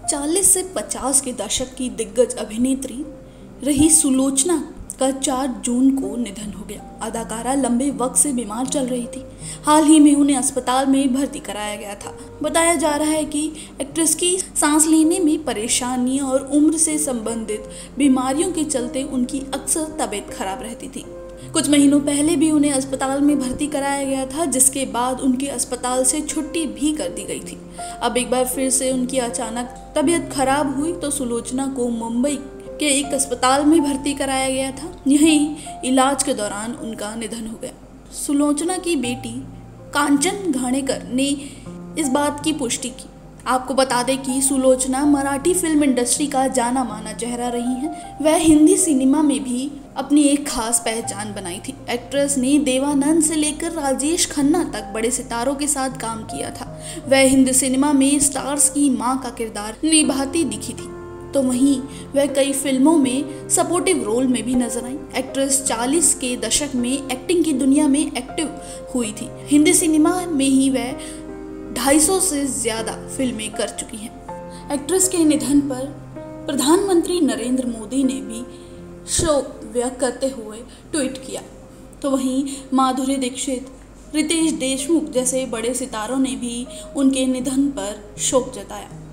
40 से 50 के दशक की दिग्गज अभिनेत्री रही सुलोचना का 4 जून को निधन हो गया। अदाकारा लंबे वक्त से बीमार चल रही थी। हाल ही में उन्हें अस्पताल में भर्ती कराया गया था। बताया जा रहा है कि एक्ट्रेस की सांस लेने में परेशानी और उम्र से संबंधित बीमारियों के चलते उनकी अक्सर तबीयत खराब रहती थी। कुछ महीनों पहले भी उन्हें अस्पताल में भर्ती कराया गया था, जिसके बाद उनके अस्पताल से छुट्टी भी कर दी गई थी। अब एक बार फिर से उनकी अचानक तबीयत खराब हुई तो सुलोचना को मुंबई के एक अस्पताल में भर्ती कराया गया था। यहीं इलाज के दौरान उनका निधन हो गया। सुलोचना की बेटी कांचन घाणेकर ने इस बात की पुष्टि की। आपको बता दें कि सुलोचना मराठी फिल्म इंडस्ट्री का जाना माना चेहरा रही हैं। वह हिंदी सिनेमा में भी अपनी एक खास पहचान बनाई थी। एक्ट्रेस ने देवानंद से लेकर राजेश खन्ना तक बड़े सितारों के साथ काम किया था। वह हिंदी सिनेमा में स्टार्स की मां का किरदार निभाती दिखी थी, तो वहीं वह कई फिल्मों में सपोर्टिव रोल में भी नजर आई। एक्ट्रेस 40 के दशक में एक्टिंग की दुनिया में एक्टिव हुई थी। हिंदी सिनेमा में ही वह 250 से ज्यादा फिल्में कर चुकी हैं। एक्ट्रेस के निधन पर प्रधानमंत्री नरेंद्र मोदी ने भी शोक व्यक्त करते हुए ट्वीट किया, तो वहीं माधुरी दीक्षित, रितेश देशमुख जैसे बड़े सितारों ने भी उनके निधन पर शोक जताया।